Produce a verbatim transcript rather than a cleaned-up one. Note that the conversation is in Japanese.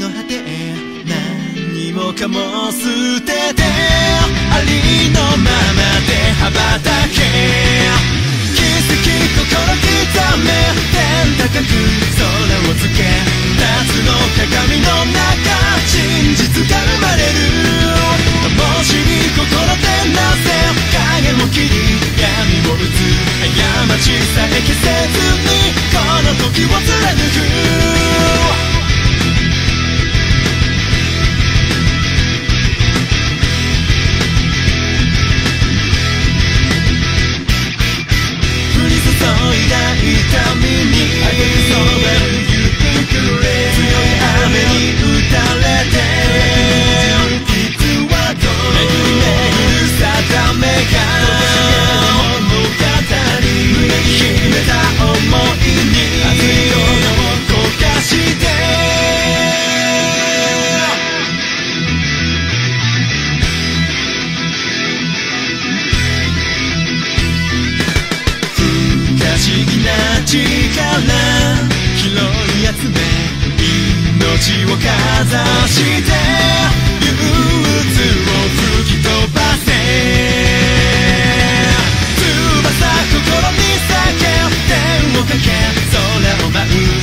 の果てへ何もかも捨ててありのままで羽ばたけ奇跡心刻め天高く空をつけ夏の鏡の中真実が生まれる灯火心でなぜ影も切り闇も打つ過ちさえ消せずにこの時を貫く痛みにあげくそばゆってくれ強い雨に打たれていつはどう巡り巡る定めが物語胸に秘めた想いに熱い炎を焦がして力拾い集め命をかざして憂鬱を吹き飛ばせ翼心に裂け天をかけ空を舞う